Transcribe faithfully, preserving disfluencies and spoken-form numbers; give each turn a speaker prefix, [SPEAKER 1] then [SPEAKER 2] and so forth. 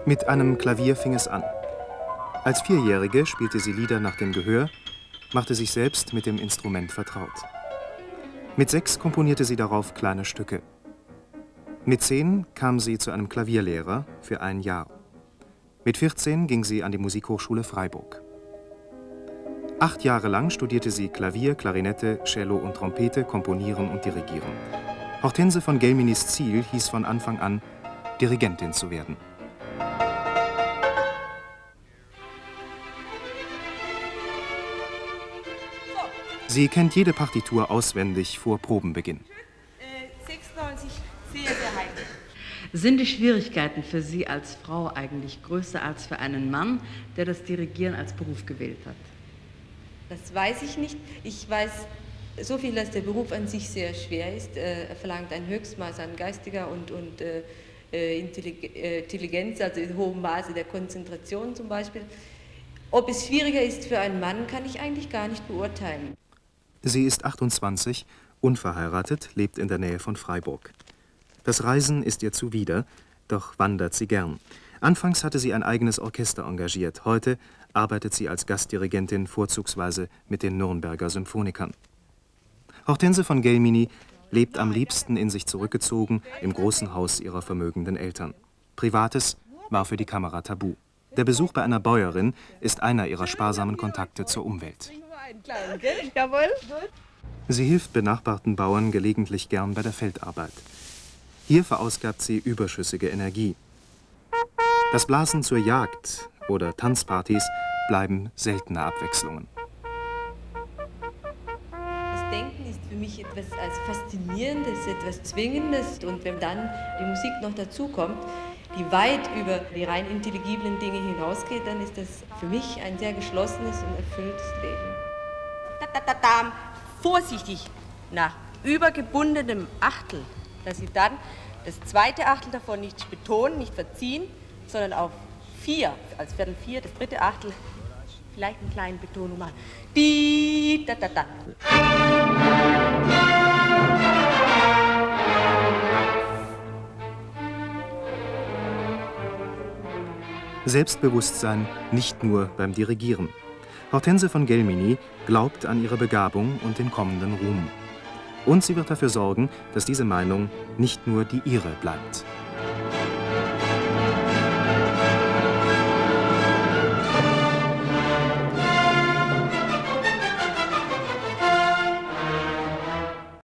[SPEAKER 1] Mit einem Klavier fing es an. Als Vierjährige spielte sie Lieder nach dem Gehör, machte sich selbst mit dem Instrument vertraut. Mit sechs komponierte sie darauf kleine Stücke. Mit zehn kam sie zu einem Klavierlehrer für ein Jahr. Mit vierzehn ging sie an die Musikhochschule Freiburg. Acht Jahre lang studierte sie Klavier, Klarinette, Cello und Trompete, Komponieren und Dirigieren. Hortense von Gelminis Ziel hieß von Anfang an, Dirigentin zu werden. Sie kennt jede Partitur auswendig vor Probenbeginn.
[SPEAKER 2] sechsundneunzig, sehr, sehr heikel.
[SPEAKER 3] Sind die Schwierigkeiten für Sie als Frau eigentlich größer als für einen Mann, der das Dirigieren als Beruf gewählt hat?
[SPEAKER 2] Das weiß ich nicht. Ich weiß so viel, dass der Beruf an sich sehr schwer ist. Er verlangt ein Höchstmaß an geistiger und, und äh, Intelligenz, also in hohem Maße der Konzentration zum Beispiel. Ob es schwieriger ist für einen Mann, kann ich eigentlich gar nicht beurteilen.
[SPEAKER 1] Sie ist achtundzwanzig, unverheiratet, lebt in der Nähe von Freiburg. Das Reisen ist ihr zuwider, doch wandert sie gern. Anfangs hatte sie ein eigenes Orchester engagiert. Heute arbeitet sie als Gastdirigentin vorzugsweise mit den Nürnberger Symphonikern. Hortense von Gelmini lebt am liebsten in sich zurückgezogen im großen Haus ihrer vermögenden Eltern. Privates war für die Kamera tabu. Der Besuch bei einer Bäuerin ist einer ihrer sparsamen Kontakte zur Umwelt.
[SPEAKER 2] Jawohl.
[SPEAKER 1] Sie hilft benachbarten Bauern gelegentlich gern bei der Feldarbeit. Hier verausgabt sie überschüssige Energie. Das Blasen zur Jagd oder Tanzpartys bleiben seltene Abwechslungen.
[SPEAKER 2] Das Denken ist für mich etwas als Faszinierendes, etwas Zwingendes. Und wenn dann die Musik noch dazukommt, die weit über die rein intelligiblen Dinge hinausgeht, dann ist das für mich ein sehr geschlossenes und erfülltes Leben. Da, da, da, da. Vorsichtig nach übergebundenem Achtel, dass Sie dann das zweite Achtel davon nicht betonen, nicht verziehen, sondern auf vier, als Viertel vier, das dritte Achtel, vielleicht einen kleinen Betonung machen. Die, da, da, da.
[SPEAKER 1] Selbstbewusstsein nicht nur beim Dirigieren. Hortense von Gelmini glaubt an ihre Begabung und den kommenden Ruhm. Und sie wird dafür sorgen, dass diese Meinung nicht nur die ihre bleibt.